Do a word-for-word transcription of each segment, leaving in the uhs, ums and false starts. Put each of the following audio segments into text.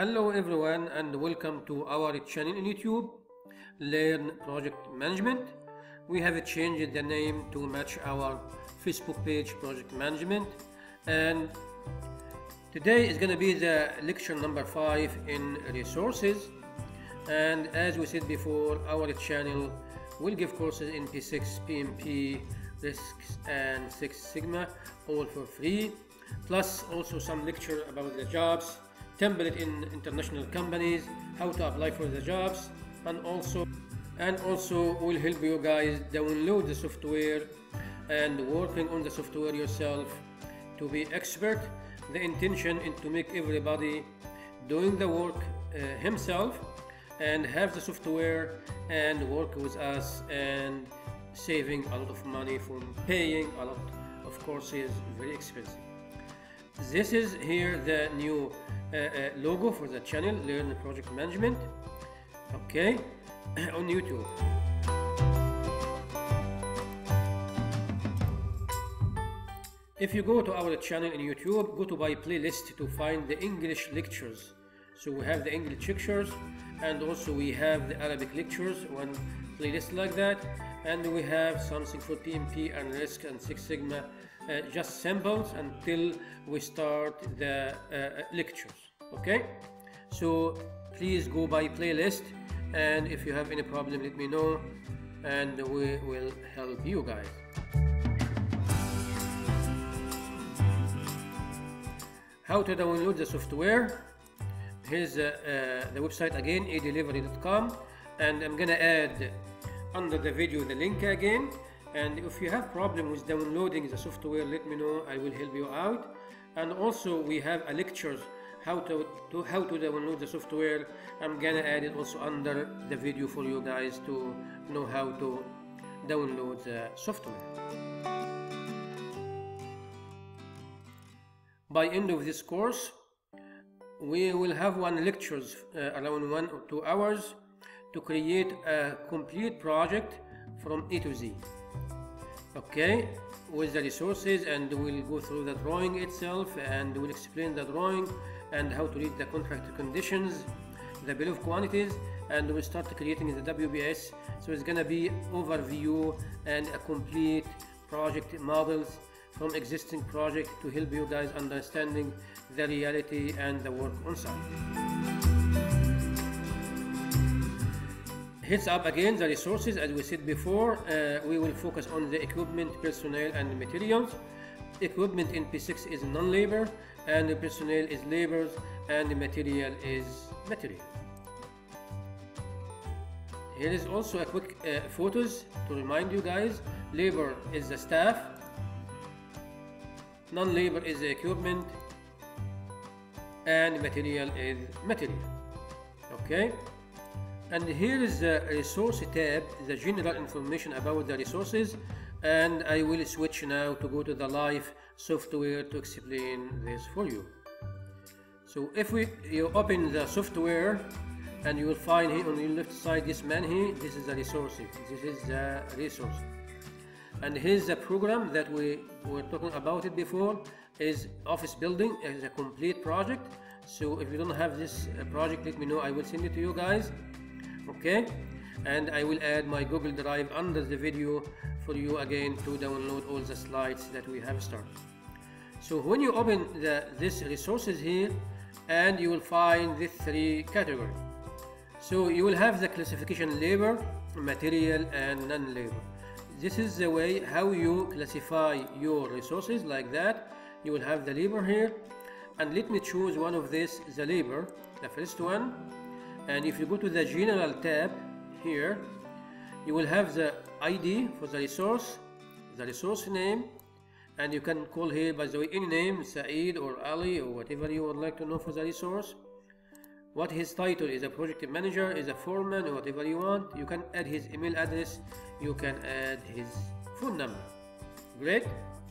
Hello everyone and welcome to our channel in YouTube, Learn Project Management. We have changed the name to match our Facebook page, Project Management, and today is going to be the lecture number five in resources. And as we said before, our channel will give courses in P six, P M P, Risks and Six Sigma, all for free, plus also some lecture about the jobs, template in international companies, how to apply for the jobs, and also and also will help you guys download the software and working on the software yourself to be expert. The intention is to make everybody doing the work uh, himself and have the software and work with us and saving a lot of money from paying a lot of courses, very expensive. This is here the new uh, uh, logo for the channel, Learn Project Management, okay, on YouTube. If you go to our channel in YouTube, go to by playlist to find the English lectures. So we have the English lectures and also we have the Arabic lectures, one playlist like that, and we have something for P M P and Risk and Six Sigma, uh, just samples until we start the uh, lectures, okay? So please go by playlist, and if you have any problem let me know and we will help you guys. How to download the software? Here's uh, uh, the website again, a delivery dot com, and I'm gonna add under the video the link again, and if you have problem with downloading the software let me know, I will help you out. And also we have a lectures how to, to how to download the software. I'm gonna add it also under the video for you guys to know how to download the software. By end of this course we will have one lectures uh, around one or two hours to create a complete project from A to Z, okay, with the resources, and we'll go through the drawing itself and we'll explain the drawing and how to read the contract conditions, the bill of quantities, and we'll start creating the W B S. So it's gonna be overview and a complete project models from existing project to help you guys understanding the reality and the work on site. Heads up again, the resources, as we said before, uh, we will focus on the equipment, personnel and materials. Equipment in P six is non-labor and the personnel is labor and the material is material. Here is also a quick uh, photos to remind you guys. Labor is the staff, non-labor is the equipment, and material is material, okay? And here is the resource tab, the general information about the resources, and I will switch now to go to the live software to explain this for you. So if we you open the software and you will find here on the left side this man here, this is the resources, this is the resource. And here's the program that we were talking about it before, is office building, is a complete project. So if you don't have this project let me know, I will send it to you guys, okay? And I will add my Google Drive under the video for you again to download all the slides that we have started. So when you open the this resources here, and you will find these three categories. So you will have the classification labor, material and non-labor. This is the way how you classify your resources, like that. You will have the labor here, and let me choose one of this, the labor, the first one. And if you go to the general tab here, you will have the I D for the resource, the resource name, and you can call here by the way any name, Saeed or Ali or whatever you would like to know for the resource. What his title is, a project manager, is a foreman, or whatever you want. You can add his email address, you can add his phone number. Great.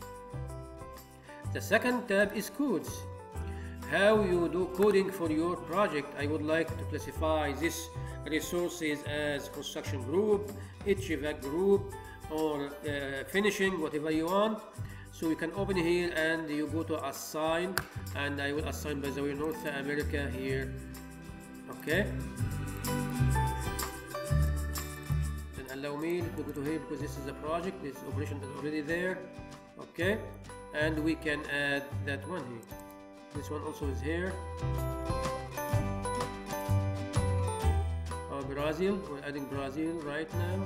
The second tab is codes. How you do coding for your project. I would like to classify this resources as construction group, H V A C group, or uh, finishing, whatever you want. So you can open here and you go to assign, and I will assign, by the way, North America here. Okay, then allow me to go to here because this is a project, this operation is already there. Okay, and we can add that one here. This one also is here. Oh, Brazil, we're adding Brazil right now.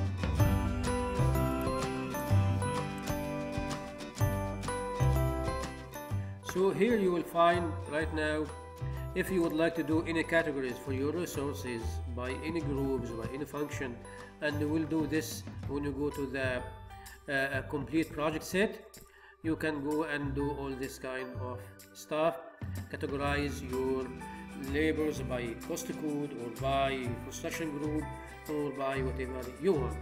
So here you will find right now, if you would like to do any categories for your resources by any groups, by any function, and we'll do this when you go to the uh, complete project set, you can go and do all this kind of stuff. Categorize your labors by cost code, or by construction group, or by whatever you want.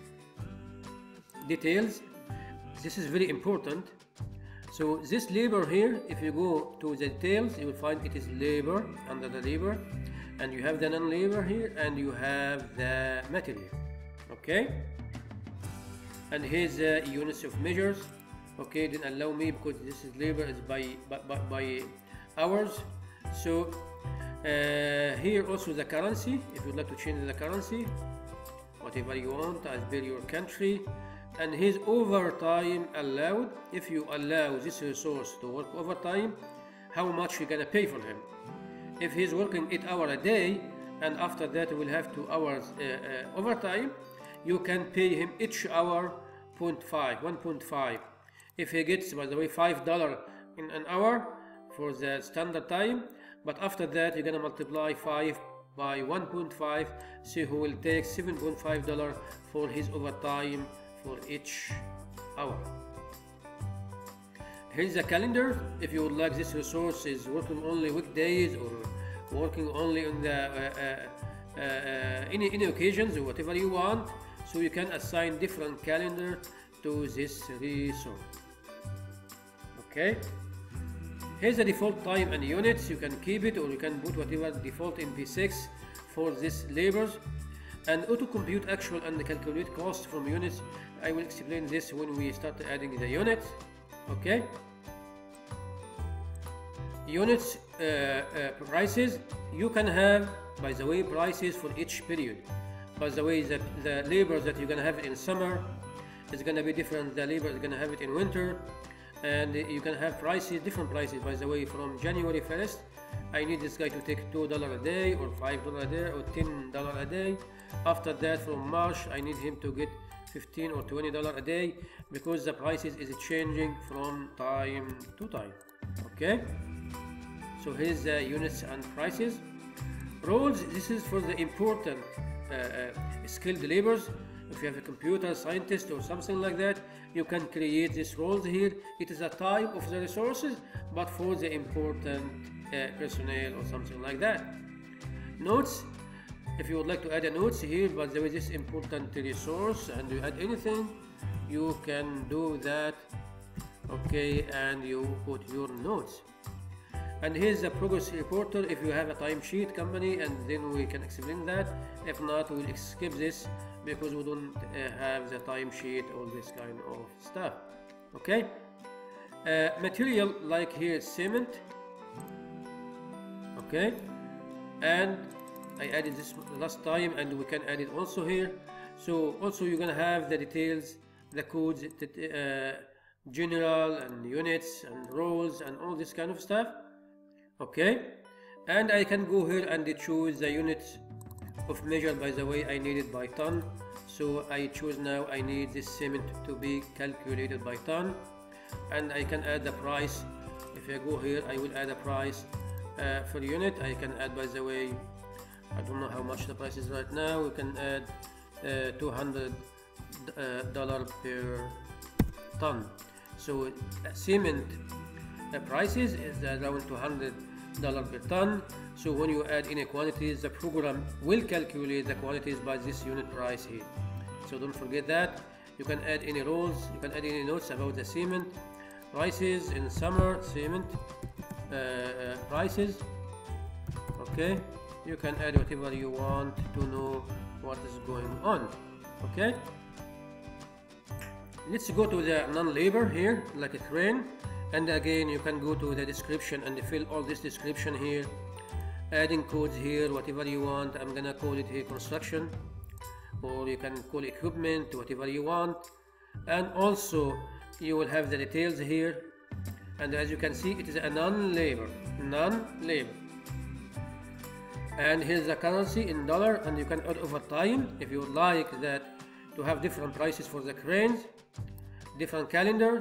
Details, this is very important. So this labor here, if you go to the details, you will find it is labor, under the labor, and you have the non-labor here, and you have the material. Okay, and here's the units of measures. Okay, then allow me, because this is labor is by by, by, by hours. So uh, here also the currency, if you'd like to change the currency, whatever you want as per your country. And his overtime allowed, if you allow this resource to work overtime, how much you're gonna pay for him. If he's working eight hours a day, and after that he will have two hours uh, uh, overtime, you can pay him each hour point five, one point five. If he gets, by the way, five dollars in an hour for the standard time, but after that you're gonna multiply five by one point five, so he will take seven point five dollars for his overtime for each hour. Here's the calendar. If you would like this resource is working only weekdays, or working only on the uh, uh, uh, any any occasions, or whatever you want, so you can assign different calendar to this resource. Okay, here's the default time and units. You can keep it, or you can put whatever default in P six for this labors. And auto compute actual and calculate cost from units. I will explain this when we start adding the units. Okay, units uh, uh, prices, you can have, by the way, prices for each period. By the way, the, the labor that you're gonna have it in summer is gonna be different. The labor is gonna have it in winter, and you can have prices, different prices. By the way, from January first, I need this guy to take two dollars a day, or five dollars a day, or ten dollars a day. After that, from March, I need him to get fifteen or twenty dollars a day, because the prices is changing from time to time. Okay, so here's the units and prices. Roles, this is for the important uh, uh, skilled labors. If you have a computer scientist or something like that, you can create these roles here. It is a type of the resources, but for the important uh, personnel or something like that. Notes, if you would like to add a notes here, but there is this important resource, and you add anything, you can do that. Okay, and you put your notes. And here's the progress reporter if you have a timesheet company, and then we can explain that. If not, we'll skip this because we don't uh, have the timesheet, all this kind of stuff. Okay, uh, material like here cement. Okay, and I added this last time, and we can add it also here. So also you're gonna have the details, the codes, the, uh, general and units and roles and all this kind of stuff. Okay, and I can go here and choose the units of measure. By the way, I need it by ton, so I choose now I need this cement to be calculated by ton, and I can add the price. If I go here, I will add a price uh, for unit. I can add, by the way, I don't know how much the price is right now. We can add uh, two hundred dollars uh, per ton. So uh, cement uh, prices is around two hundred dollars per ton. So when you add any quantities, the program will calculate the quantities by this unit price here. So don't forget that. You can add any roles, you can add any notes about the cement prices in summer, cement uh, uh, prices. Okay, you can add whatever you want to know what is going on. Okay, let's go to the non-labor here, like a crane, and again you can go to the description and fill all this description here, adding codes here, whatever you want. I'm gonna call it here construction, or you can call equipment, whatever you want. And also you will have the details here, and as you can see it is a non-labor, non-labor. And here's the currency in dollar, and you can add over time if you would like that to have different prices for the cranes, different calendar,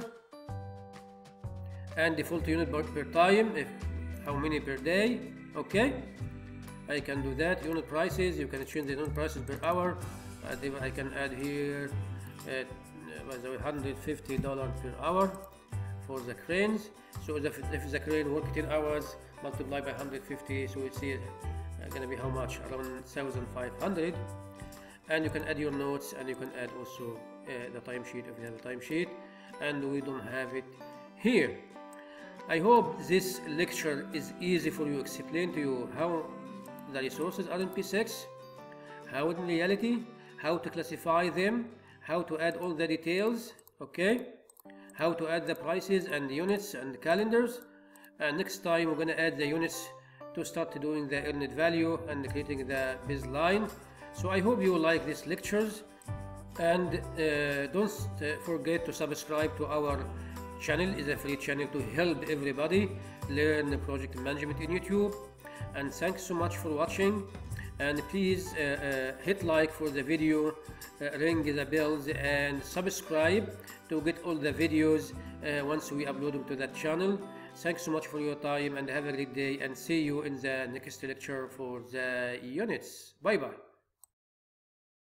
and default unit per, per time, if how many per day. Okay, I can do that. Unit prices, you can change the unit prices per hour. I think I can add here uh, by the way one hundred fifty dollars per hour for the cranes. So if, if the crane work ten hours multiplied by one hundred fifty, so it's uh, gonna be how much? Around one thousand five hundred. And you can add your notes, and you can add also uh, the timesheet if you have a timesheet, and we don't have it here. I hope this lecture is easy for you to explain to you how the resources are in P six, how in reality, how to classify them, how to add all the details, okay, how to add the prices and the units and the calendars. And next time we're going to add the units to start doing the earned value and creating the baseline. So I hope you like these lectures, and uh, don't uh, forget to subscribe to our channel. It's a free channel to help everybody learn project management in YouTube. And thanks so much for watching, and please uh, uh, hit like for the video, uh, ring the bells, and subscribe to get all the videos uh, once we upload them to that channel. Thanks so much for your time, and have a great day, and see you in the next lecture for the units. Bye bye.